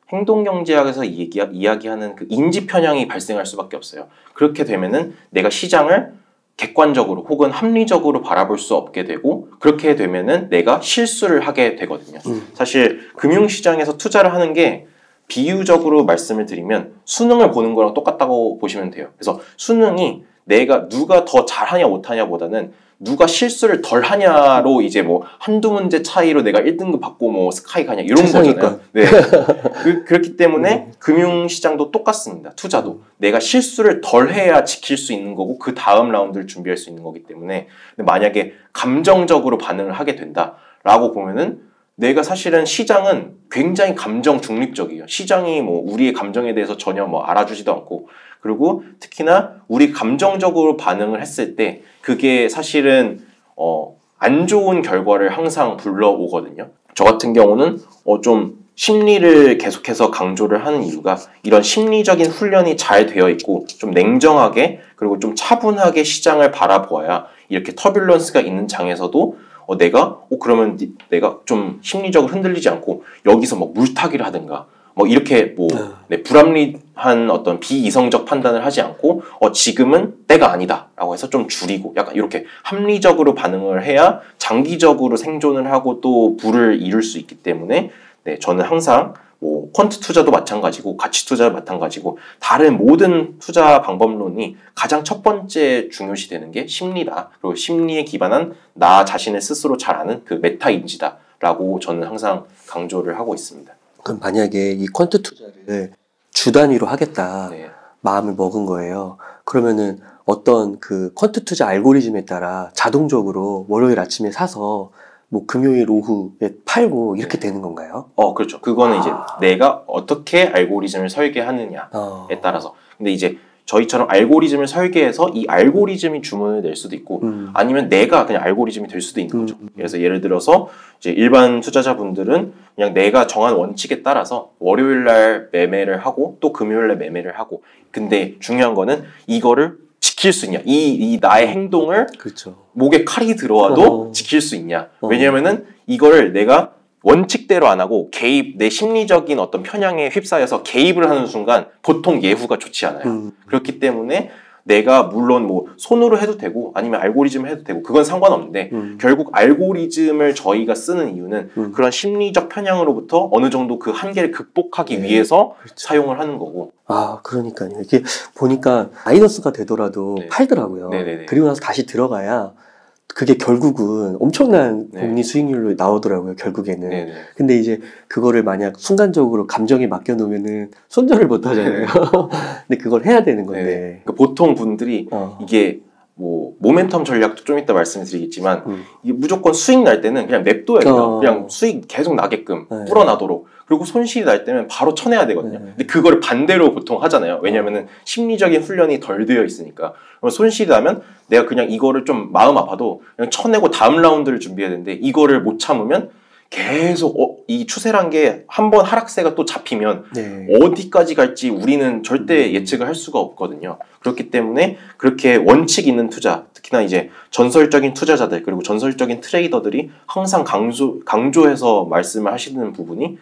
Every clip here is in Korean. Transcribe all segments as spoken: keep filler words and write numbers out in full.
행동경제학에서 얘기, 이야기하는 그 인지 편향이 발생할 수밖에 없어요. 그렇게 되면은 내가 시장을 객관적으로 혹은 합리적으로 바라볼 수 없게 되고, 그렇게 되면은 내가 실수를 하게 되거든요. 음. 사실 금융시장에서 투자를 하는 게 비유적으로 말씀을 드리면 수능을 보는 거랑 똑같다고 보시면 돼요. 그래서 수능이 내가 누가 더 잘하냐 못하냐 보다는 누가 실수를 덜 하냐로 이제 뭐 한두 문제 차이로 내가 일 등급 받고 뭐 스카이 가냐 이런 거잖아요. 네. 그, 그렇기 때문에 음. 금융시장도 똑같습니다. 투자도 내가 실수를 덜 해야 지킬 수 있는 거고 그 다음 라운드를 준비할 수 있는 거기 때문에, 근데 만약에 감정적으로 반응을 하게 된다라고 보면은 내가 사실은 시장은 굉장히 감정 중립적이에요. 시장이 뭐 우리의 감정에 대해서 전혀 뭐 알아주지도 않고, 그리고 특히나 우리 감정적으로 반응을 했을 때 그게 사실은 어, 안 좋은 결과를 항상 불러오거든요. 저 같은 경우는 어, 좀 심리를 계속해서 강조를 하는 이유가 이런 심리적인 훈련이 잘 되어 있고 좀 냉정하게 그리고 좀 차분하게 시장을 바라보아야 이렇게 터뷸런스가 있는 장에서도 어, 내가 어, 그러면 내가 좀 심리적으로 흔들리지 않고 여기서 뭐 물타기를 하든가 뭐 이렇게 뭐 네, 불합리한 어떤 비이성적 판단을 하지 않고 어 지금은 때가 아니다라고 해서 좀 줄이고 약간 이렇게 합리적으로 반응을 해야 장기적으로 생존을 하고 또 부를 이룰 수 있기 때문에 네, 저는 항상 뭐 퀀트 투자도 마찬가지고 가치 투자도 마찬가지고 다른 모든 투자 방법론이 가장 첫 번째 중요시 되는 게 심리다. 그리고 심리에 기반한 나 자신을 스스로 잘 아는 그 메타 인지다라고 저는 항상 강조를 하고 있습니다. 그럼 만약에 이 퀀트 투자를 주 단위로 하겠다 네. 마음을 먹은 거예요. 그러면은 어떤 그 퀀트 투자 알고리즘에 따라 자동적으로 월요일 아침에 사서 뭐 금요일 오후에 팔고 이렇게 네. 되는 건가요? 어, 그렇죠. 그거는 아. 이제 내가 어떻게 알고리즘을 설계하느냐에 어. 따라서. 근데 이제 저희처럼 알고리즘을 설계해서 이 알고리즘이 주문을 낼 수도 있고 음. 아니면 내가 그냥 알고리즘이 될 수도 있는 거죠. 음. 그래서 예를 들어서 이제 일반 투자자분들은 그냥 내가 정한 원칙에 따라서 월요일 날 매매를 하고 또 금요일 날 매매를 하고, 근데 중요한 거는 이거를 지킬 수 있냐, 이, 이 나의 행동을 그렇죠. 목에 칼이 들어와도 어. 지킬 수 있냐. 어. 왜냐면은 이거를 내가 원칙대로 안 하고 개입, 내 심리적인 어떤 편향에 휩싸여서 개입을 하는 순간 보통 예후가 좋지 않아요. 음. 그렇기 때문에 내가 물론 뭐 손으로 해도 되고 아니면 알고리즘을 해도 되고 그건 상관없는데 음. 결국 알고리즘을 저희가 쓰는 이유는 음. 그런 심리적 편향으로부터 어느 정도 그 한계를 극복하기 네. 위해서 그렇죠. 사용을 하는 거고. 아, 그러니까요. 이렇게 보니까 마이너스가 되더라도 네. 팔더라고요. 네네네. 그리고 나서 다시 들어가야 그게 결국은 엄청난 네. 복리 수익률로 나오더라고요, 결국에는. 네네. 근데 이제 그거를 만약 순간적으로 감정에 맡겨놓으면은 손절을 못 하잖아요. 근데 그걸 해야 되는 건데. 그러니까 보통 분들이 어. 이게 뭐 모멘텀 전략도 좀 이따 말씀드리겠지만 음. 이게 무조건 수익 날 때는 그냥 냅둬야 돼요. 어. 그냥 수익 계속 나게끔 네. 불어나도록. 그리고 손실이 날 때는 바로 쳐내야 되거든요. 네. 근데 그거를 반대로 보통 하잖아요. 왜냐면은 심리적인 훈련이 덜 되어 있으니까. 손실이 나면 내가 그냥 이거를 좀 마음 아파도 그냥 쳐내고 다음 라운드를 준비해야 되는데 이거를 못 참으면 계속 어, 이 추세란 게 한 번 하락세가 또 잡히면 네. 어디까지 갈지 우리는 절대 예측을 할 수가 없거든요. 그렇기 때문에 그렇게 원칙 있는 투자, 특히나 이제 전설적인 투자자들 그리고 전설적인 트레이더들이 항상 강조, 강조해서 말씀을 하시는 부분이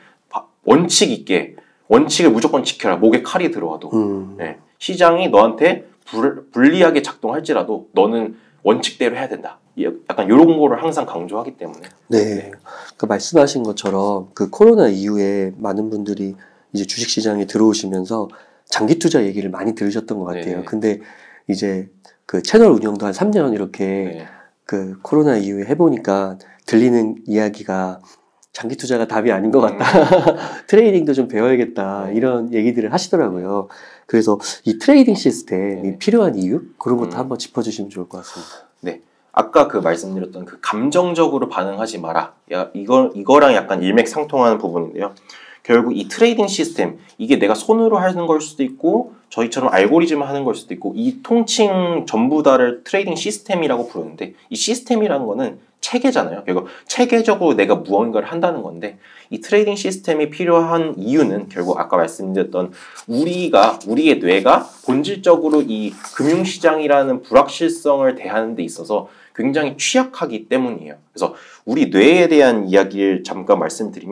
원칙 있게 원칙을 무조건 지켜라. 목에 칼이 들어와도 음. 네. 시장이 너한테 불, 불리하게 작동할지라도 너는 원칙대로 해야 된다. 약간 이런 거를 항상 강조하기 때문에. 네. 네. 그 말씀하신 것처럼 그 코로나 이후에 많은 분들이 이제 주식시장에 들어오시면서 장기 투자 얘기를 많이 들으셨던 것 같아요. 네네. 근데 이제 그 채널 운영도 한 삼 년 이렇게 네. 그 코로나 이후에 해보니까 들리는 이야기가 장기 투자가 답이 아닌 것 같다. 음. 트레이딩도 좀 배워야겠다. 네. 이런 얘기들을 하시더라고요. 그래서 이 트레이딩 시스템이 네. 필요한 이유? 그런 것도 음. 한번 짚어주시면 좋을 것 같습니다. 네. 아까 그 말씀드렸던 그 감정적으로 반응하지 마라. 야, 이거, 이거랑 약간 일맥상통하는 부분인데요. 결국 이 트레이딩 시스템, 이게 내가 손으로 하는 걸 수도 있고 저희처럼 알고리즘을 하는 걸 수도 있고 이 통칭 전부 다를 트레이딩 시스템이라고 부르는데 이 시스템이라는 거는 체계잖아요. 결국 체계적으로 내가 무언가를 한다는 건데 이 트레이딩 시스템이 필요한 이유는 결국 아까 말씀드렸던 우리가 우리의 뇌가 본질적으로 이 금융시장이라는 불확실성을 대하는 데 있어서 굉장히 취약하기 때문이에요. 그래서 우리 뇌에 대한 이야기를 잠깐 말씀드리면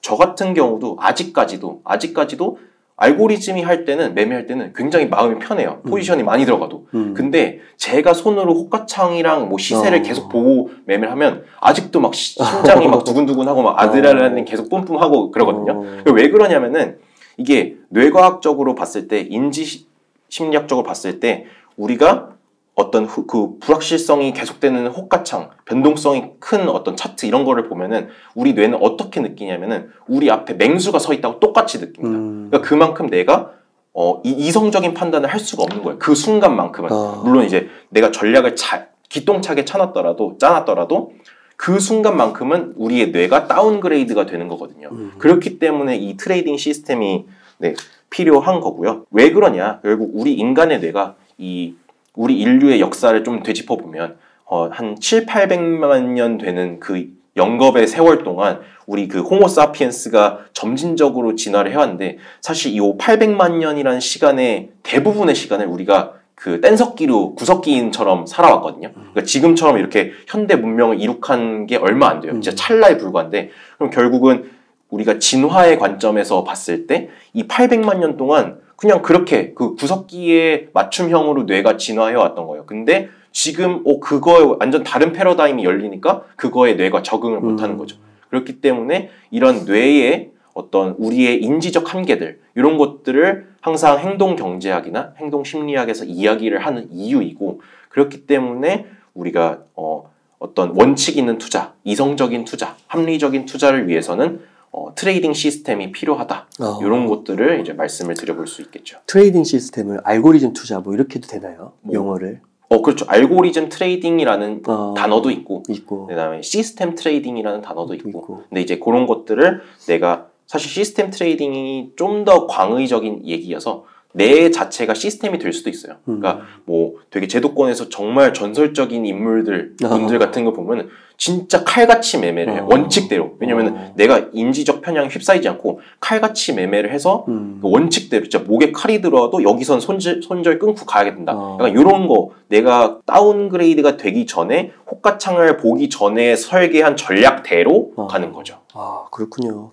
저 같은 경우도 아직까지도 아직까지도 알고리즘이 할 때는 매매할 때는 굉장히 마음이 편해요. 포지션이 음. 많이 들어가도. 음. 근데 제가 손으로 호가창이랑 뭐 시세를 어. 계속 보고 매매를 하면 아직도 막 심장이 막 두근두근하고 막 아드레날린 계속 뿜뿜하고 그러거든요. 어. 왜 그러냐면은 이게 뇌과학적으로 봤을 때 인지 심리학적으로 봤을 때 우리가 어떤 후, 그 불확실성이 계속되는 호가창, 변동성이 큰 어떤 차트 이런 거를 보면은 우리 뇌는 어떻게 느끼냐면은 우리 앞에 맹수가 서 있다고 똑같이 느낍니다. 음. 그러니까 그만큼 내가 어, 이, 이성적인 판단을 할 수가 없는 거예요. 그 순간만큼은. 어. 물론 이제 내가 전략을 잘 기똥차게 짜놨더라도 짜놨더라도 그 순간만큼은 우리의 뇌가 다운그레이드가 되는 거거든요. 음. 그렇기 때문에 이 트레이딩 시스템이 네, 필요한 거고요. 왜 그러냐? 결국 우리 인간의 뇌가 이 우리 인류의 역사를 좀 되짚어 보면 어, 한 칠팔백만 년 되는 그 영겁의 세월 동안 우리 그 호모사피엔스가 점진적으로 진화를 해왔는데 사실 이 팔백만 년이라는 시간의 대부분의 시간을 우리가 그 뗀석기로 구석기인처럼 살아왔거든요. 그러니까 지금처럼 이렇게 현대 문명을 이룩한 게 얼마 안 돼요. 진짜 찰나에 불과한데 그럼 결국은 우리가 진화의 관점에서 봤을 때 이 팔백만 년 동안 그냥 그렇게 그 구석기의 맞춤형으로 뇌가 진화해 왔던 거예요. 근데 지금 어 그거에 완전 다른 패러다임이 열리니까 그거에 뇌가 적응을 음. 못하는 거죠. 그렇기 때문에 이런 뇌의 어떤 우리의 인지적 한계들 이런 것들을 항상 행동 경제학이나 행동 심리학에서 이야기를 하는 이유이고 그렇기 때문에 우리가 어 어떤 원칙 있는 투자, 이성적인 투자, 합리적인 투자를 위해서는 어, 트레이딩 시스템이 필요하다. 어. 이런 것들을 이제 말씀을 드려볼 수 있겠죠. 트레이딩 시스템을 알고리즘 투자 뭐 이렇게 해도 되나요? 뭐, 용어를? 어, 그렇죠. 알고리즘 트레이딩이라는 어. 단어도 있고, 있고, 그다음에 시스템 트레이딩이라는 단어도 있고. 있고. 근데 이제 그런 것들을 내가 사실 시스템 트레이딩이 좀 더 광의적인 얘기여서 내 자체가 시스템이 될 수도 있어요. 음. 그러니까 뭐 되게 제도권에서 정말 전설적인 인물들 분들 어. 같은 거 보면 진짜 칼같이 매매를 해요. 어. 원칙대로. 왜냐면 어. 내가 인지적 편향에 휩싸이지 않고 칼같이 매매를 해서 음. 그 원칙대로 진짜 목에 칼이 들어와도 여기선 손절, 손절 끊고 가야 된다. 어. 약간 이런 거 내가 다운그레이드가 되기 전에 호가창을 보기 전에 설계한 전략대로 어. 가는 거죠. 아, 그렇군요.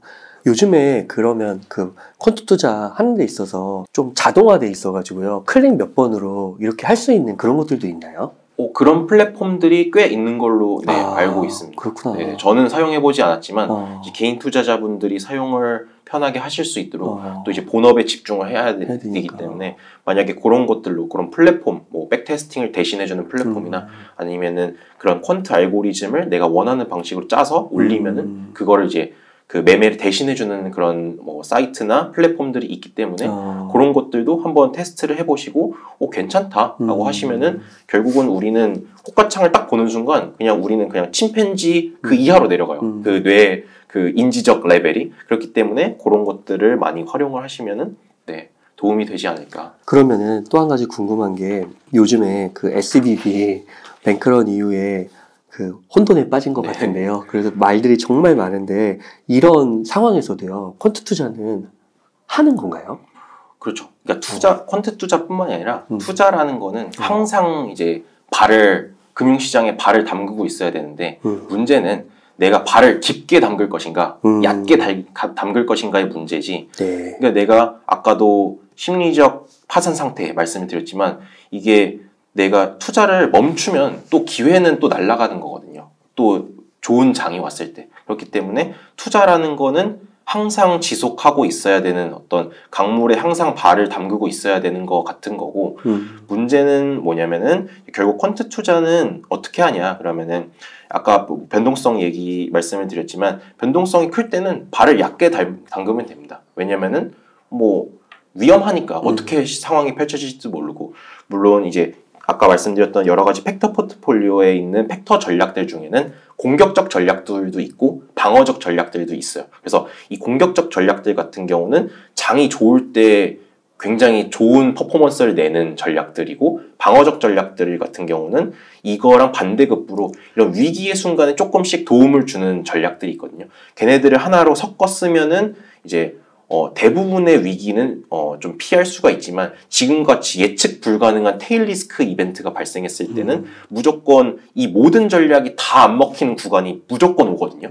요즘에 그러면 그 퀀트 투자 하는 데 있어서 좀 자동화돼 있어가지고요. 클릭 몇 번으로 이렇게 할 수 있는 그런 것들도 있나요? 어, 그런 플랫폼들이 꽤 있는 걸로 네, 아, 알고 있습니다. 그렇구나. 네, 저는 사용해보지 않았지만 어. 이제 개인 투자자분들이 사용을 편하게 하실 수 있도록 어. 또 이제 본업에 집중을 해야, 되, 해야 되기 때문에 만약에 그런 것들로 그런 플랫폼, 뭐 백테스팅을 대신해주는 플랫폼이나 음. 아니면은 그런 퀀트 알고리즘을 내가 원하는 방식으로 짜서 올리면은 음. 그거를 이제 그 매매를 대신해주는 그런 뭐 사이트나 플랫폼들이 있기 때문에 어. 그런 것들도 한번 테스트를 해보시고 오 괜찮다라고 음. 하시면은 결국은 우리는 호가창을 딱 보는 순간 그냥 우리는 그냥 침팬지 그 음. 이하로 내려가요. 음. 그 뇌 그 인지적 레벨이 그렇기 때문에 그런 것들을 많이 활용을 하시면은 네 도움이 되지 않을까. 그러면은 또 한 가지 궁금한 게 요즘에 그 에스비비 뱅크런 이후에 그 혼돈에 빠진 것 네. 같은데요. 그래서 말들이 정말 많은데 이런 상황에서도요. 퀀트 투자는 하는 건가요? 그렇죠. 그러니까 투자 어. 퀀트 투자뿐만이 아니라 음. 투자라는 거는 항상 이제 발을 금융시장에 발을 담그고 있어야 되는데 음. 문제는 내가 발을 깊게 담글 것인가, 음. 얕게 달, 담글 것인가의 문제지. 네. 그러니까 내가 아까도 심리적 파산 상태 말씀을 드렸지만 이게 내가 투자를 멈추면 또 기회는 또 날아가는 거거든요. 또 좋은 장이 왔을 때. 그렇기 때문에 투자라는 거는 항상 지속하고 있어야 되는 어떤 강물에 항상 발을 담그고 있어야 되는 것 같은 거고 음. 문제는 뭐냐면은 결국 퀀트 투자는 어떻게 하냐 그러면은 아까 변동성 얘기 말씀을 드렸지만 변동성이 클 때는 발을 얕게 담그면 됩니다. 왜냐면은 뭐 위험하니까 음. 어떻게 상황이 펼쳐질지도 모르고 물론 이제 아까 말씀드렸던 여러 가지 팩터 포트폴리오에 있는 팩터 전략들 중에는 공격적 전략들도 있고 방어적 전략들도 있어요. 그래서 이 공격적 전략들 같은 경우는 장이 좋을 때 굉장히 좋은 퍼포먼스를 내는 전략들이고 방어적 전략들 같은 경우는 이거랑 반대급부로 이런 위기의 순간에 조금씩 도움을 주는 전략들이 있거든요. 걔네들을 하나로 섞어 쓰면은 이제 어, 대부분의 위기는 어, 좀 피할 수가 있지만 지금같이 예측 불가능한 테일 리스크 이벤트가 발생했을 때는 음. 무조건 이 모든 전략이 다 안 먹히는 구간이 무조건 오거든요. 음.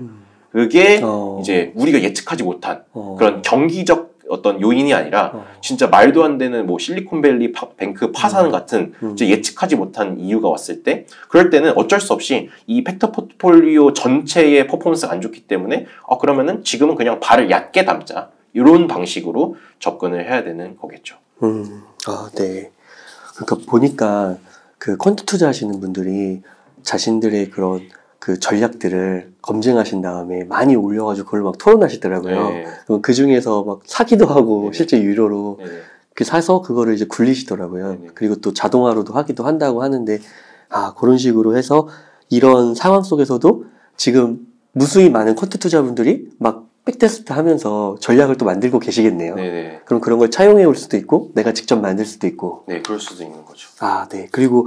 그게 어. 이제 우리가 예측하지 못한 어. 그런 경기적 어떤 요인이 아니라 어. 진짜 말도 안 되는 뭐 실리콘밸리 파, 뱅크 파산 음. 같은 음. 이제 예측하지 못한 이유가 왔을 때 그럴 때는 어쩔 수 없이 이 팩터 포트폴리오 전체의 퍼포먼스가 안 좋기 때문에 어 그러면은 지금은 그냥 발을 얕게 담자 이런 방식으로 접근을 해야 되는 거겠죠. 음. 아, 네. 그러니까 보니까 그 퀀트 투자하시는 분들이 자신들의 그런 그 전략들을 검증하신 다음에 많이 올려가지고 그걸 막 토론하시더라고요. 네. 그 중에서 막 사기도 하고 네네. 실제 유료로 네네. 그 사서 그거를 이제 굴리시더라고요. 네네. 그리고 또 자동화로도 하기도 한다고 하는데 아 그런 식으로 해서 이런 상황 속에서도 지금 무수히 많은 퀀트 투자분들이 막 백테스트 하면서 전략을 또 만들고 계시겠네요. 네네. 그럼 그런 걸 차용해 올 수도 있고 내가 직접 만들 수도 있고. 네, 그럴 수도 있는 거죠. 아, 네. 그리고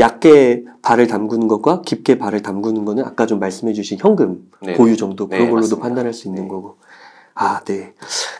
얕게 발을 담그는 것과 깊게 발을 담그는 거는 아까 좀 말씀해 주신 현금 네네. 보유 정도 그런 네, 걸로도 맞습니다. 판단할 수 있는 네. 거고. 아, 네.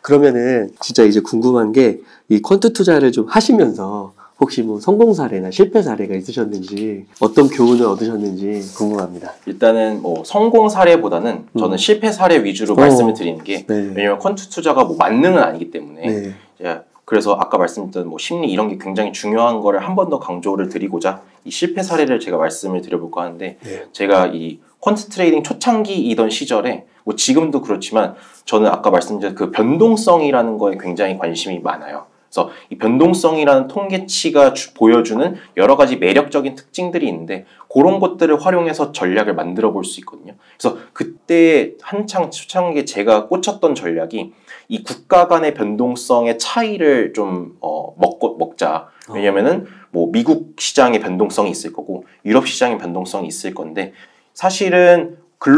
그러면은 진짜 이제 궁금한 게 이 퀀트 투자를 좀 하시면서 혹시 뭐 성공 사례나 실패 사례가 있으셨는지 어떤 교훈을 얻으셨는지 궁금합니다. 일단은 뭐 성공 사례보다는 저는 음. 실패 사례 위주로 어. 말씀을 드리는 게 네. 왜냐면 퀀트 투자가 뭐 만능은 아니기 때문에 네. 이제 그래서 아까 말씀드렸던 뭐 심리 이런 게 굉장히 중요한 거를 한 번 더 강조를 드리고자 이 실패 사례를 제가 말씀을 드려볼까 하는데 네. 제가 이 퀀트 트레이딩 초창기이던 시절에 뭐 지금도 그렇지만 저는 아까 말씀드린 그 변동성이라는 거에 굉장히 관심이 많아요. 그래서 이 변동성이라는 통계치가 주, 보여주는 여러 가지 매력적인 특징들이 있는데 그런 것들을 활용해서 전략을 만들어 볼 수 있거든요. 그래서 그때 한창 초창기에 제가 꽂혔던 전략이 이 국가 간의 변동성의 차이를 좀 어, 먹고 먹자. 왜냐면은 뭐 미국 시장의 변동성이 있을 거고 유럽 시장의 변동성이 있을 건데 사실은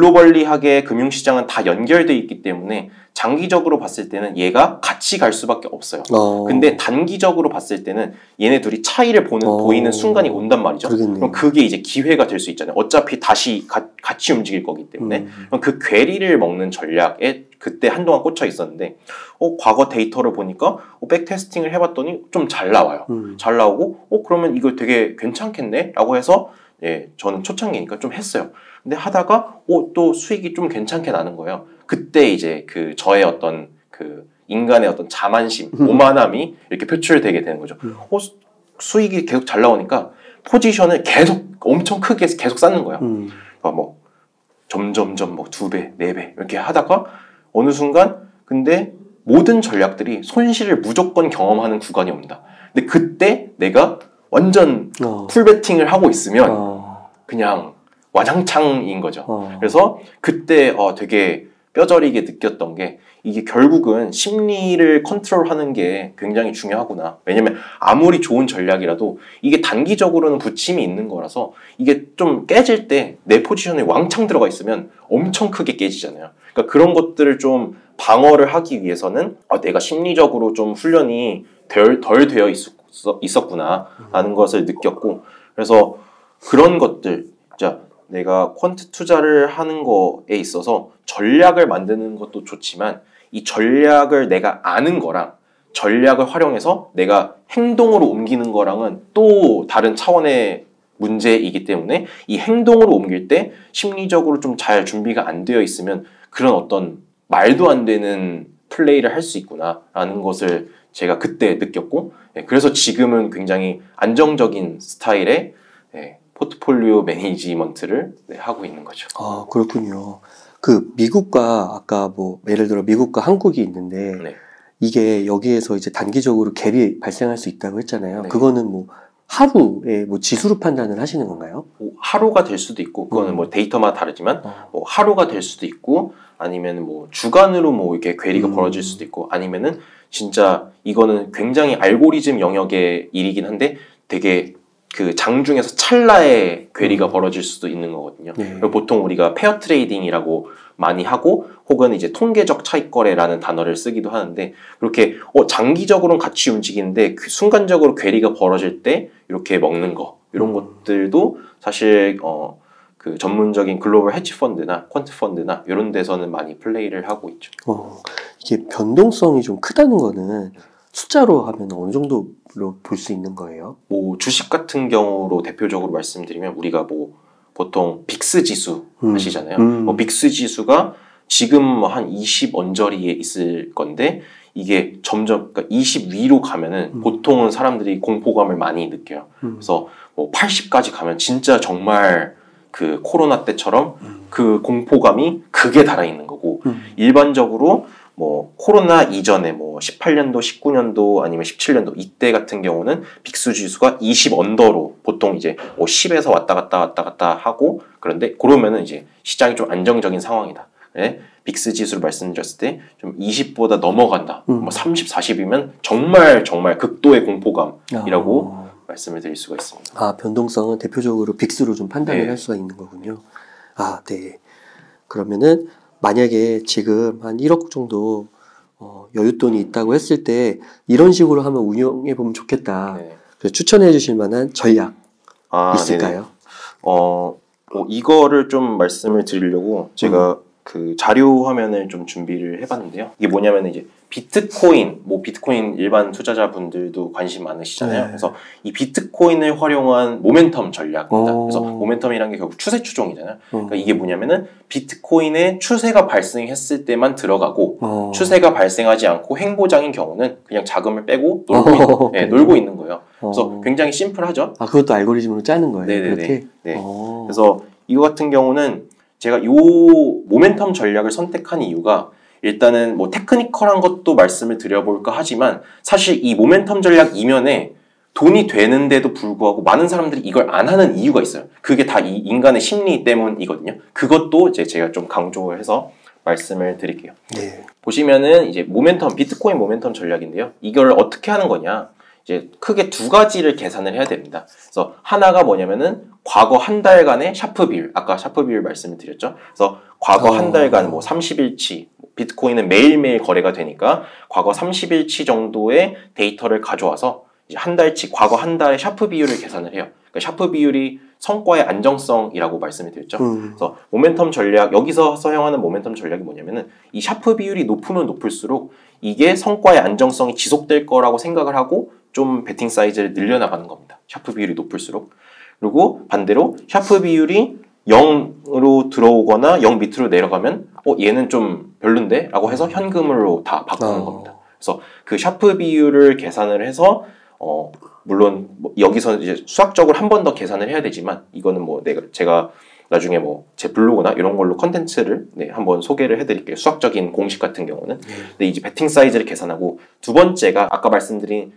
글로벌리하게 금융시장은 다 연결돼 있기 때문에 장기적으로 봤을 때는 얘가 같이 갈 수밖에 없어요. 어. 근데 단기적으로 봤을 때는 얘네 둘이 차이를 보는, 어. 보이는 순간이 온단 말이죠. 그러겠네요. 그럼 그게 이제 기회가 될 수 있잖아요. 어차피 다시 가, 같이 움직일 거기 때문에. 음. 그럼 그 괴리를 먹는 전략에 그때 한동안 꽂혀 있었는데 어, 과거 데이터를 보니까 어, 백테스팅을 해봤더니 좀 잘 나와요. 음. 잘 나오고 어 그러면 이거 되게 괜찮겠네? 라고 해서 예, 저는 초창기니까 좀 했어요. 근데 하다가 어, 또 수익이 좀 괜찮게 나는 거예요. 그때 이제 그 저의 어떤 그 인간의 어떤 자만심, 음. 오만함이 이렇게 표출되게 되는 거죠. 음. 어, 수, 수익이 계속 잘 나오니까 포지션을 계속 엄청 크게 계속 쌓는 거예요. 음. 그러니까 뭐 점점점 뭐 두 배, 네 배 이렇게 하다가 어느 순간 근데 모든 전략들이 손실을 무조건 경험하는 구간이 옵니다. 근데 그때 내가 완전 어. 풀베팅을 하고 있으면 어. 그냥 와장창인 거죠. 어. 그래서 그때 어 되게 뼈저리게 느꼈던 게 이게 결국은 심리를 컨트롤하는 게 굉장히 중요하구나. 왜냐면 아무리 좋은 전략이라도 이게 단기적으로는 부침이 있는 거라서 이게 좀 깨질 때 내 포지션에 왕창 들어가 있으면 엄청 크게 깨지잖아요. 그러니까 그런 것들을 좀 방어를 하기 위해서는 아, 내가 심리적으로 좀 훈련이 덜, 덜 되어 있었, 있었구나 라는 것을 느꼈고 그래서 그런 것들 자 내가 퀀트 투자를 하는 거에 있어서 전략을 만드는 것도 좋지만 이 전략을 내가 아는 거랑 전략을 활용해서 내가 행동으로 옮기는 거랑은 또 다른 차원의 문제이기 때문에 이 행동으로 옮길 때 심리적으로 좀 잘 준비가 안 되어 있으면 그런 어떤 말도 안 되는 플레이를 할 수 있구나라는 것을 제가 그때 느꼈고 그래서 지금은 굉장히 안정적인 스타일의 포트폴리오 매니지먼트를 네, 하고 있는 거죠. 아, 그렇군요. 그 미국과 아까 뭐 예를 들어 미국과 한국이 있는데 네. 이게 여기에서 이제 단기적으로 갭이 발생할 수 있다고 했잖아요. 네. 그거는 뭐 하루에 뭐 지수로 판단을 하시는 건가요? 뭐 하루가 될 수도 있고 그거는 음. 뭐 데이터마다 다르지만 어. 뭐 하루가 될 수도 있고 아니면 뭐 주간으로 뭐 이렇게 괴리가 음. 벌어질 수도 있고 아니면은 진짜 이거는 굉장히 알고리즘 영역의 일이긴 한데 되게 그 장중에서 찰나의 괴리가 음. 벌어질 수도 있는 거거든요. 네. 보통 우리가 페어 트레이딩이라고 많이 하고 혹은 이제 통계적 차익거래라는 단어를 쓰기도 하는데 그렇게 어, 장기적으로는 같이 움직이는데 그 순간적으로 괴리가 벌어질 때 이렇게 먹는 거 이런 음. 것들도 사실 어, 그 전문적인 글로벌 헤지 펀드나 퀀트 펀드나 이런 데서는 많이 플레이를 하고 있죠. 어, 이게 변동성이 좀 크다는 거는 숫자로 하면 어느 정도로 볼 수 있는 거예요? 뭐 주식 같은 경우로 대표적으로 말씀드리면 우리가 뭐 보통 빅스 지수 음. 하시잖아요. 음. 뭐 빅스 지수가 지금 한 이십 언저리에 있을 건데 이게 점점 그러니까 이십 위로 가면은 음. 보통은 사람들이 공포감을 많이 느껴요. 음. 그래서 뭐 팔십까지 가면 진짜 정말 그 코로나 때처럼 음. 그 공포감이 극에 달아 있는 거고 음. 일반적으로 뭐 코로나 이전에 뭐 십팔 년도, 십구 년도 아니면 십칠 년도 이때 같은 경우는 빅스 지수가 이십 언더로 보통 이제 뭐 십에서 왔다 갔다 왔다 갔다 하고 그런데 그러면은 이제 시장이 좀 안정적인 상황이다. 네? 빅스 지수를 말씀드렸을 때 좀 이십보다 넘어간다. 음. 뭐 삼십, 사십이면 정말 정말 극도의 공포감이라고 아. 말씀을 드릴 수가 있습니다. 아, 변동성은 대표적으로 빅스로 좀 판단을 네. 할 수가 있는 거군요. 아, 네. 그러면은 만약에 지금 한 일억 정도 어, 여윳돈이 있다고 했을 때 이런 식으로 하면 운영해 보면 좋겠다. 네. 그래서 추천해 주실 만한 전략 아, 있을까요? 네네. 어, 어, 이거를 좀 말씀을 드리려고 제가 음. 그 자료 화면을 좀 준비를 해봤는데요. 이게 뭐냐면 이제 비트코인, 뭐 비트코인 일반 투자자분들도 관심 많으시잖아요. 네. 그래서 이 비트코인을 활용한 모멘텀 전략입니다. 오. 그래서 모멘텀이라는 게 결국 추세 추종이잖아요. 그러니까 이게 뭐냐면은 비트코인의 추세가 발생했을 때만 들어가고 오. 추세가 발생하지 않고 횡보장인 경우는 그냥 자금을 빼고 놀고, 있는, 네, 놀고 있는 거예요. 그래서 오. 굉장히 심플하죠. 아, 그것도 알고리즘으로 짜는 거예요? 네네네. 그렇게? 네. 그래서 이거 같은 경우는 제가 요 모멘텀 전략을 선택한 이유가 일단은 뭐 테크니컬한 것도 말씀을 드려볼까 하지만 사실 이 모멘텀 전략 이면에 돈이 되는데도 불구하고 많은 사람들이 이걸 안 하는 이유가 있어요. 그게 다 이 인간의 심리 때문이거든요. 그것도 이제 제가 좀 강조해서 말씀을 드릴게요. 네. 보시면은 이제 모멘텀, 비트코인 모멘텀 전략인데요. 이걸 어떻게 하는 거냐? 이제 크게 두 가지를 계산을 해야 됩니다. 그래서 하나가 뭐냐면은 과거 한 달간의 샤프 비율, 아까 샤프 비율 말씀을 드렸죠. 그래서 과거 어... 한 달간 뭐 삼십 일치, 비트코인은 매일매일 거래가 되니까 과거 삼십 일치 정도의 데이터를 가져와서 이제 한 달치, 과거 한 달의 샤프 비율을 계산을 해요. 그러니까 샤프 비율이 성과의 안정성이라고 말씀을 드렸죠. 음. 그래서 모멘텀 전략, 여기서 사용하는 모멘텀 전략이 뭐냐면은 이 샤프 비율이 높으면 높을수록 이게 성과의 안정성이 지속될 거라고 생각을 하고 좀 베팅 사이즈를 늘려나가는 겁니다. 샤프 비율이 높을수록. 그리고 반대로 샤프 비율이 영으로 들어오거나 영 밑으로 내려가면 어 얘는 좀 별론데? 라고 해서 현금으로 다 바꾸는 어. 겁니다. 그래서 그 샤프 비율을 계산을 해서 어 물론 뭐 여기서 이제 수학적으로 한 번 더 계산을 해야 되지만 이거는 뭐 내가 제가 나중에 뭐 제 블로그나 이런 걸로 컨텐츠를 네, 한번 소개를 해드릴게요. 수학적인 공식 같은 경우는. 네. 근데 이제 베팅 사이즈를 계산하고 두 번째가 아까 말씀드린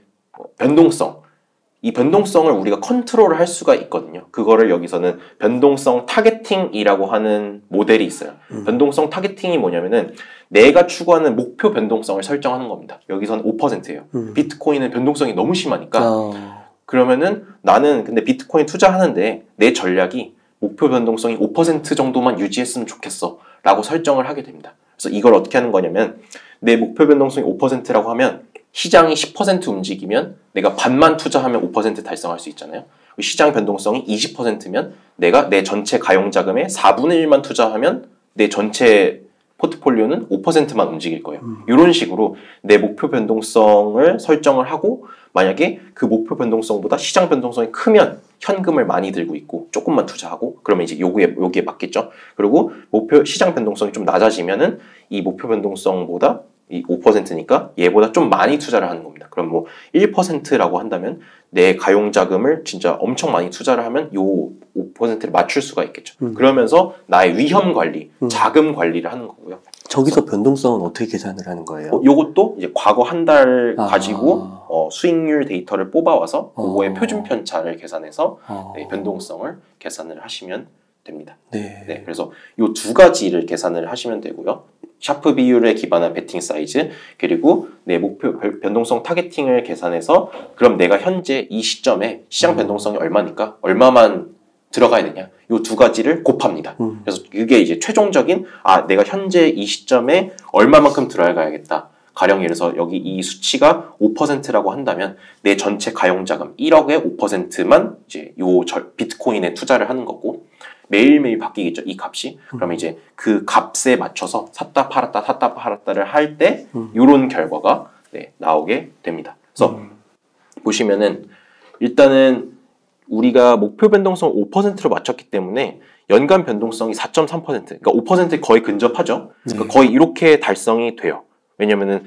변동성. 이 변동성을 우리가 컨트롤을 할 수가 있거든요. 그거를 여기서는 변동성 타겟팅이라고 하는 모델이 있어요. 음. 변동성 타겟팅이 뭐냐면은 내가 추구하는 목표 변동성을 설정하는 겁니다. 여기서는 오 퍼센트예요. 음. 비트코인은 변동성이 너무 심하니까 어. 그러면은 나는 근데 비트코인 투자하는데 내 전략이 목표 변동성이 오 퍼센트 정도만 유지했으면 좋겠어 라고 설정을 하게 됩니다. 그래서 이걸 어떻게 하는 거냐면 내 목표 변동성이 오 퍼센트라고 하면 시장이 십 퍼센트 움직이면 내가 반만 투자하면 오 퍼센트 달성할 수 있잖아요. 시장 변동성이 이십 퍼센트면 내가 내 전체 가용자금의 사분의 일만 투자하면 내 전체 포트폴리오는 오 퍼센트만 움직일 거예요. 음. 이런 식으로 내 목표 변동성을 설정을 하고 만약에 그 목표 변동성보다 시장 변동성이 크면 현금을 많이 들고 있고 조금만 투자하고 그러면 이제 요기에, 여기에 맞겠죠. 그리고 목표 시장 변동성이 좀 낮아지면은 이 목표 변동성보다 이 오 퍼센트니까 얘보다 좀 많이 투자를 하는 겁니다. 그럼 뭐 일 퍼센트라고 한다면 내 가용자금을 진짜 엄청 많이 투자를 하면 요 오 퍼센트를 맞출 수가 있겠죠. 음. 그러면서 나의 위험 관리, 음. 자금 관리를 하는 거고요. 저기서 변동성은 어떻게 계산을 하는 거예요? 어, 요것도 이제 과거 한 달 아. 가지고 어, 수익률 데이터를 뽑아와서 그거의 어. 표준 편차를 계산해서 어. 네, 변동성을 계산을 하시면 됩니다. 네. 네, 그래서 요 두 가지를 계산을 하시면 되고요. 샤프 비율에 기반한 베팅 사이즈 그리고 내 목표 변동성 타겟팅을 계산해서 그럼 내가 현재 이 시점에 시장 변동성이 얼마니까 얼마만 들어가야 되냐 요 두 가지를 곱합니다. 음. 그래서 이게 이제 최종적인 아 내가 현재 이 시점에 얼마만큼 들어가야겠다. 가령 예를 들어서 여기 이 수치가 오 퍼센트라고 한다면 내 전체 가용자금 일억의 오 퍼센트만 이제 요 비트코인에 투자를 하는 거고 매일매일 바뀌겠죠, 이 값이. 음. 그러면 이제 그 값에 맞춰서 샀다 팔았다 샀다 팔았다를 할 때 음. 이런 결과가 네, 나오게 됩니다. 그래서 음. 보시면은 일단은 우리가 목표 변동성 오 퍼센트로 맞췄기 때문에 연간 변동성이 사 점 삼 퍼센트, 그러니까 오 퍼센트에 거의 근접하죠. 그러니까 네. 거의 이렇게 달성이 돼요. 왜냐면은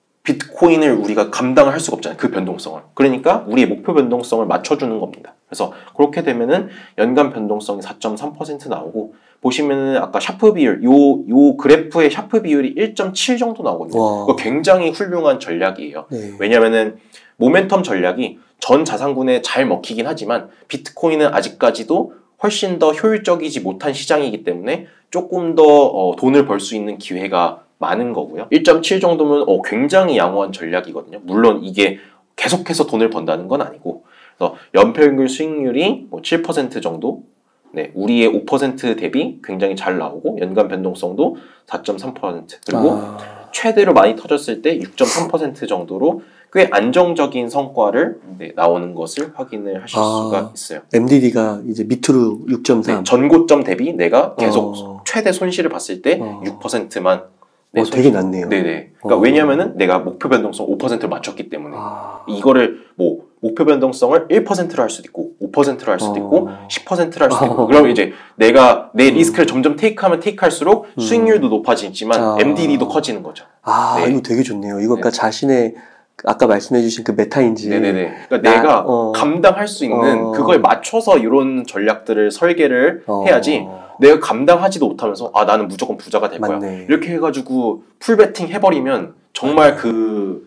비트코인을 우리가 감당을 할 수가 없잖아요. 그 변동성을. 그러니까 우리의 목표 변동성을 맞춰주는 겁니다. 그래서 그렇게 되면은 연간 변동성이 사 점 삼 퍼센트 나오고, 보시면은 아까 샤프 비율, 요, 요 그래프의 샤프 비율이 일 점 칠 정도 나오거든요. 이거 굉장히 훌륭한 전략이에요. 네. 왜냐면은 모멘텀 전략이 전 자산군에 잘 먹히긴 하지만 비트코인은 아직까지도 훨씬 더 효율적이지 못한 시장이기 때문에 조금 더 어, 돈을 벌 수 있는 기회가 많은 거고요. 일 점 칠 정도면 어, 굉장히 양호한 전략이거든요. 물론 이게 계속해서 돈을 번다는 건 아니고, 그래서 연평균 수익률이 뭐 칠 퍼센트 정도, 네, 우리의 오 퍼센트 대비 굉장히 잘 나오고, 연간 변동성도 사 점 삼 퍼센트, 그리고 아. 최대로 많이 터졌을 때 육 점 삼 퍼센트 정도로 꽤 안정적인 성과를 네, 나오는 것을 확인을 하실 아. 수가 있어요. 엠디디가 이제 밑으로 육 점 삼. 네, 전고점 대비 내가 계속 어. 최대 손실을 봤을 때 어. 육 퍼센트만 네, 어, 되게 낮네요. 네네. 그러니까 어. 왜냐면은 내가 목표 변동성 오 퍼센트를 맞췄기 때문에 아. 이거를 뭐 목표 변동성을 일 퍼센트로 할 수도 있고 오 퍼센트로 할 수도 어. 있고 십 퍼센트로 할 수도 있고, 어. 그럼 이제 내가 내 리스크를 점점 테이크하면 테이크할수록 음. 수익률도 높아지지만 아. 엠디디도 커지는 거죠. 아, 네. 이거 되게 좋네요. 이거 그러니까 네. 자신의 아까 말씀해주신 그 메타인지. 네네네. 그러니까 나- 내가 어. 감당할 수 있는 어. 그걸 맞춰서 이런 전략들을 설계를 어. 해야지, 내가 감당하지도 못하면서 아 나는 무조건 부자가 될 거야 맞네. 이렇게 해가지고 풀베팅 해버리면 정말 그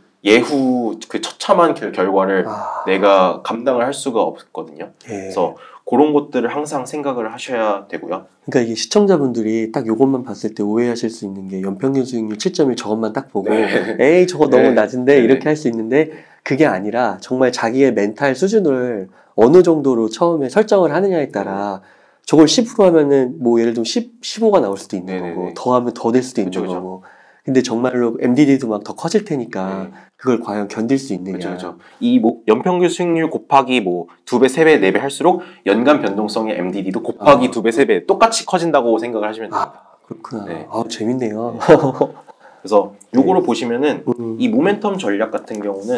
예후 그 처참한 결- 결과를 아. 내가 감당을 할 수가 없거든요. 예. 그래서 그런 것들을 항상 생각을 하셔야 되고요. 그러니까 이게 시청자분들이 딱 요것만 봤을 때 오해하실 수 있는 게 연평균 수익률 칠 점 일 저것만 딱 보고 네. 에이 저거 너무 네. 낮은데 네. 이렇게 할 수 있는데, 그게 아니라 정말 자기의 멘탈 수준을 어느 정도로 처음에 설정을 하느냐에 따라 저걸 십으로 하면은 뭐 예를 들면 십, 십오가 나올 수도 있는 네네네. 거고, 더하면 더 될 수도 있는 그쵸, 그쵸. 거고. 근데 정말로 엠디디도 막 더 커질 테니까 네. 그걸 과연 견딜 수 있느냐. 그렇죠, 그렇죠. 이 뭐 연평균 수익률 곱하기 뭐 두 배, 세 배, 네 배 할수록 연간 변동성의 엠디디도 곱하기 아. 두 배, 세 배 똑같이 커진다고 생각을 하시면 됩니다. 아, 그렇구나. 네. 아, 재밌네요. 그래서 요거를 보시면은 음. 이 모멘텀 전략 같은 경우는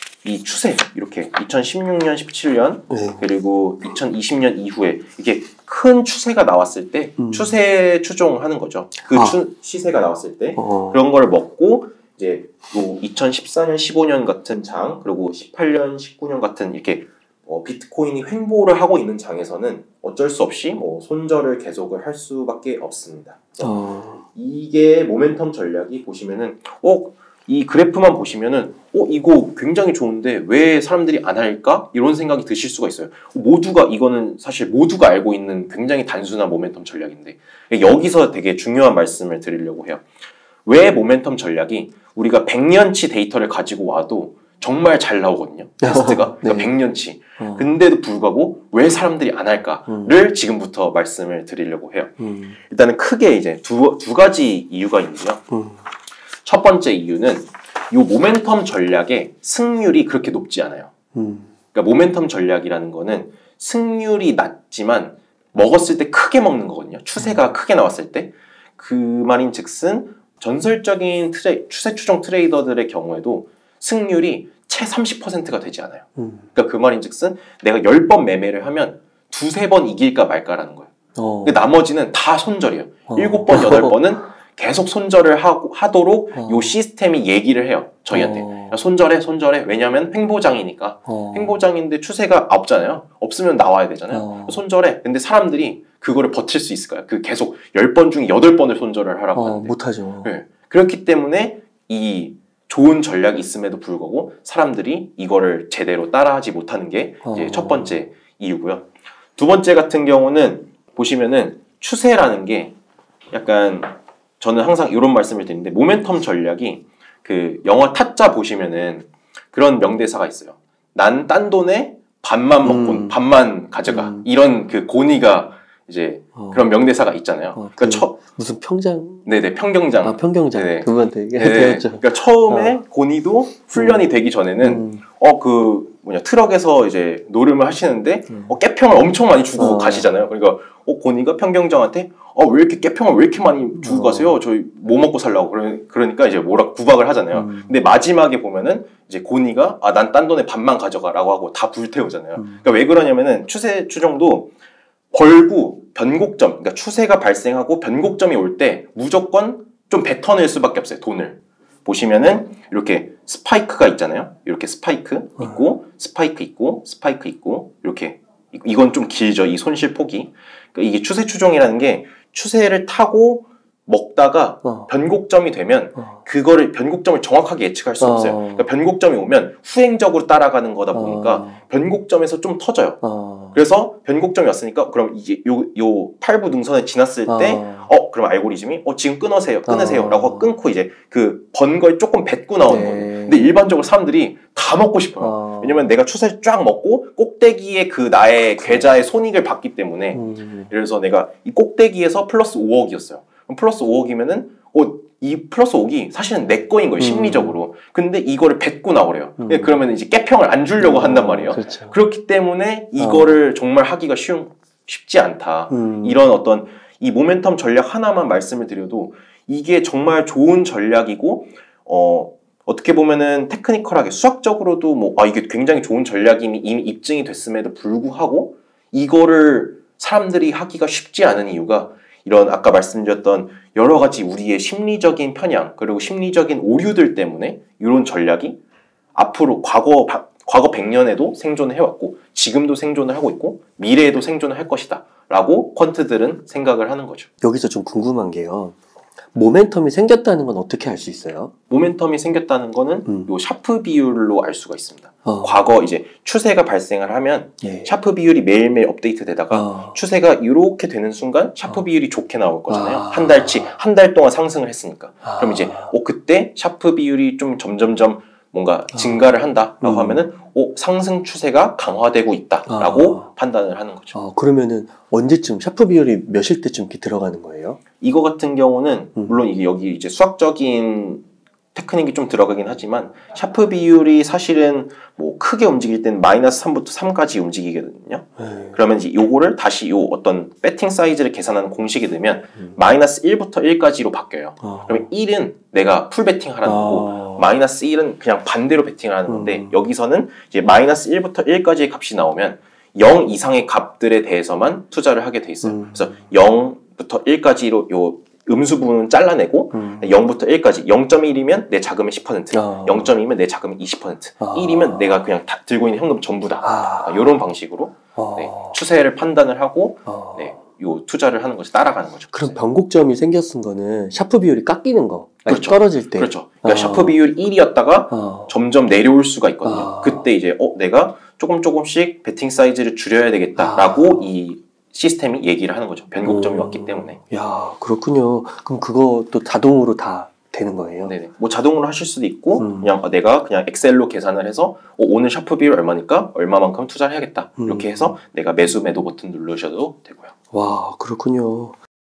이 추세 이렇게 이천십육 년, 십칠 년 네. 그리고 이천이십 년 이후에 이게 큰 추세가 나왔을 때 음. 추세 추종하는 거죠. 그 아. 추, 시세가 나왔을 때 어. 그런 걸 먹고 이제 뭐 이천십사 년, 십오 년 같은 장, 그리고 십팔 년, 십구 년 같은 이렇게 어, 비트코인이 횡보를 하고 있는 장에서는 어쩔 수 없이 뭐 손절을 계속을 할 수밖에 없습니다. 어. 이게 모멘텀 전략이 보시면은 어, 이 그래프만 보시면은 어, 이거 굉장히 좋은데 왜 사람들이 안 할까? 이런 생각이 드실 수가 있어요. 모두가 이거는 사실 모두가 알고 있는 굉장히 단순한 모멘텀 전략인데 여기서 되게 중요한 말씀을 드리려고 해요. 왜 모멘텀 전략이 우리가 백 년치 데이터를 가지고 와도 정말 잘 나오거든요. 테스트가. 그러니까 네. 백 년치. 어. 근데도 불구하고 왜 사람들이 안 할까를 음. 지금부터 말씀을 드리려고 해요. 음. 일단은 크게 이제 두, 두 가지 이유가 있는데요. 음. 첫 번째 이유는 이 모멘텀 전략의 승률이 그렇게 높지 않아요. 음. 그러니까 모멘텀 전략이라는 거는 승률이 낮지만 먹었을 때 크게 먹는 거거든요. 추세가 음. 크게 나왔을 때. 그 말인 즉슨 전설적인 트레, 추세 추종 트레이더들의 경우에도 승률이 채 삼십 퍼센트가 되지 않아요. 음. 그러니까 그 말인 즉슨 내가 열 번 매매를 하면 두세 번 이길까 말까라는 거예요. 어. 근데 나머지는 다 손절이에요. 어. 일곱 번, 여덟 번은 계속 손절을 하고, 하도록 어. 요 시스템이 얘기를 해요. 저희한테. 어. 야, 손절해, 손절해. 왜냐면 횡보장이니까. 어. 횡보장인데 추세가 없잖아요. 없으면 나와야 되잖아요. 어. 손절해. 근데 사람들이 그거를 버틸 수 있을까요? 그 계속 열 번 중에 여덟 번을 손절을 하라고 어, 하는데. 못하죠. 네. 그렇기 때문에 이 좋은 전략이 있음에도 불구하고 사람들이 이거를 제대로 따라하지 못하는 게 이제 어. 첫 번째 이유고요. 두 번째 같은 경우는 보시면은 추세라는 게 약간 저는 항상 이런 말씀을 드리는데 모멘텀 전략이 그 영화 타짜 보시면은 그런 명대사가 있어요. 난 딴 돈에 반만 먹고 음. 반만 가져가. 음. 이런 그 고니가 이제 어. 그런 명대사가 있잖아요. 어, 그러니까 그 처, 무슨 평장? 네네 평경장. 아, 평경장. 네네. 그분한테 네, 배웠죠. 그러니까 처음에 고니도 훈련이 되기 전에는 음. 어 그 뭐냐 트럭에서 이제 노름을 하시는데 음. 어, 깨평을 엄청 많이 주고 어. 가시잖아요. 그러니까 어 고니가 평경장한테 어 왜 이렇게 깨평을 왜 이렇게 많이 주고 어. 가세요? 저희 뭐 먹고 살라고 그러, 그러니까 이제 뭐라 구박을 하잖아요. 음. 근데 마지막에 보면은 이제 고니가 아 난 딴 돈에 반만 가져가라고 하고 다 불태우잖아요. 음. 그러니까 왜 그러냐면은 추세 추정도 벌고 변곡점, 그러니까 추세가 발생하고 변곡점이 올 때 무조건 좀 뱉어낼 수밖에 없어요. 돈을. 보시면은 이렇게 스파이크가 있잖아요. 이렇게 스파이크 있고 스파이크 있고 스파이크 있고 이렇게 이건 좀 길죠. 이 손실 폭이. 그러니까 이게 추세 추종이라는 게 추세를 타고 먹다가 어. 변곡점이 되면 어. 그거를 변곡점을 정확하게 예측할 수 어. 없어요. 그러니까 변곡점이 오면 후행적으로 따라가는 거다 보니까 어. 변곡점에서 좀 터져요. 어. 그래서 변곡점이 왔으니까 그럼 이제 요, 요 팔부 능선에 지났을 때 어, 그럼 알고리즘이 어, 지금 끊으세요. 끊으세요. 어. 라고 끊고 이제 그 번 걸 조금 뱉고 나오는 네. 거예요. 근데 일반적으로 사람들이 다 먹고 싶어요. 어. 왜냐면 내가 추세를 쫙 먹고 꼭대기에 그 나의 계좌의 손익을 받기 때문에 음. 예를 들어서 내가 이 꼭대기에서 플러스 오억이었어요. 그럼 플러스 오억이면은 어, 이 플러스 오억이 사실은 내 거인 거예요. 음. 심리적으로. 근데 이거를 뱉고 나오래요. 음. 그러면 이제 깨평을 안 주려고 음. 한단 말이에요. 그렇죠. 그렇기 때문에 이거를 어. 정말 하기가 쉬운, 쉽지 않다. 음. 이런 어떤 이 모멘텀 전략 하나만 말씀을 드려도 이게 정말 좋은 전략이고 어, 어떻게 보면은 테크니컬하게 수학적으로도 뭐 아 이게 굉장히 좋은 전략임이 이미 입증이 됐음에도 불구하고 이거를 사람들이 하기가 쉽지 않은 이유가 이런 아까 말씀드렸던 여러 가지 우리의 심리적인 편향 그리고 심리적인 오류들 때문에 이런 전략이 앞으로 과거 바, 과거 백 년에도 생존을 해왔고 지금도 생존을 하고 있고 미래에도 생존을 할 것이다 라고 퀀트들은 생각을 하는 거죠. 여기서 좀 궁금한 게요. 모멘텀이 생겼다는 건 어떻게 알 수 있어요? 모멘텀이 생겼다는 거는 음. 요 샤프 비율로 알 수가 있습니다. 어. 과거 이제 추세가 발생을 하면 예. 샤프 비율이 매일매일 업데이트 되다가 어. 추세가 이렇게 되는 순간 샤프 어. 비율이 좋게 나올 거잖아요. 아. 한 달치, 한 달 동안 상승을 했으니까. 아. 그럼 이제 어, 그때 샤프 비율이 좀 점점점 뭔가 증가를 한다라고 음. 하면은 오, 상승 추세가 강화되고 있다라고 아. 판단을 하는 거죠. 아, 그러면은 언제쯤 샤프 비율이 몇일 때쯤 이렇게 들어가는 거예요? 이거 같은 경우는 음. 물론 이게 여기 이제 수학적인 테크닉이 좀 들어가긴 하지만 샤프 비율이 사실은 뭐 크게 움직일 때는 마이너스 삼부터 삼까지 움직이거든요. 에이. 그러면 이제 요거를 다시 요 어떤 배팅 사이즈를 계산하는 공식에 넣으면 음. 마이너스 일부터 일까지로 바뀌어요. 어. 그러면 일은 내가 풀 배팅 하라는 거고 어. 마이너스 일은 그냥 반대로 배팅을 하는 건데 음. 여기서는 이제 마이너스 일부터 일까지의 값이 나오면 영 이상의 값들에 대해서만 투자를 하게 돼 있어요. 음. 그래서 영부터 일까지로 요 음수 부분은 잘라내고 음. 영부터 일까지 영 점 일이면 내 자금의 십 퍼센트 어. 영 점 이면 내 자금의 이십 퍼센트 어. 일이면 내가 그냥 다 들고 있는 현금 전부다 아. 이런 방식으로 어. 네, 추세를 판단을 하고 어. 네, 요 투자를 하는 것이 따라가는 거죠. 그럼 변곡점이 생겼은 거는 샤프 비율이 깎이는 거 그렇죠. 떨어질 때 그렇죠. 그러니까 어. 샤프 비율 일이었다가 어. 점점 내려올 수가 있거든요. 어. 그때 이제 어 내가 조금 조금씩 베팅 사이즈를 줄여야 되겠다라고 아. 이 시스템이 얘기를 하는 거죠. 변곡점이 음. 왔기 때문에. 야, 그렇군요. 그럼 그것도 자동으로 다 되는 거예요? 네네. 뭐 자동으로 하실 수도 있고 음. 그냥 내가 그냥 엑셀로 계산을 해서 어, 오늘 샤프 비율 얼마니까 얼마만큼 투자를 해야겠다. 음. 이렇게 해서 내가 매수 매도 버튼 누르셔도 되고요. 와, 그렇군요.